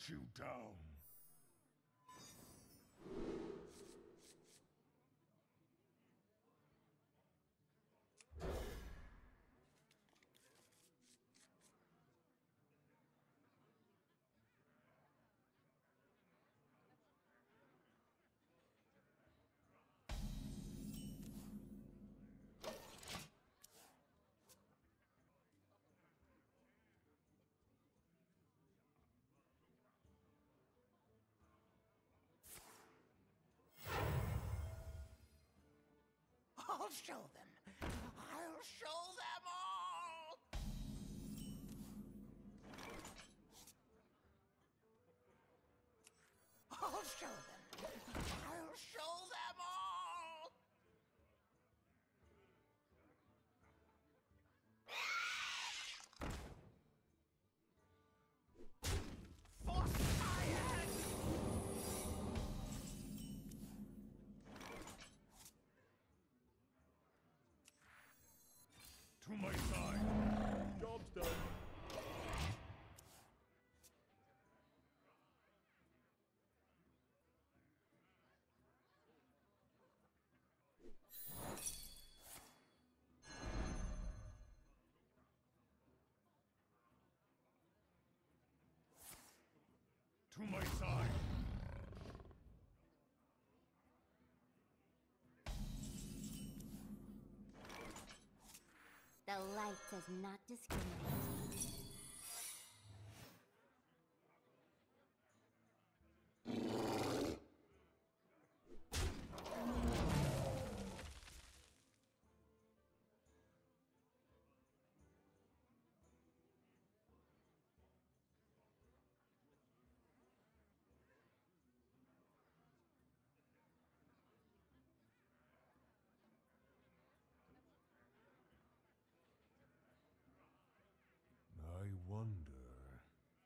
hunt you down. I'll show them. I'll show them all! I'll show them. I'll show them all! For science! To my side. Job's done. To my side. The light does not discriminate. I wonder...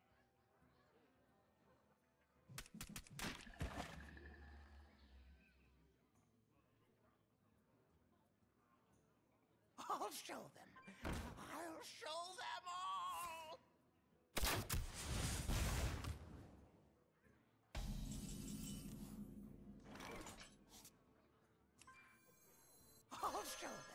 I'll show them. I'll show them all! I'll show them.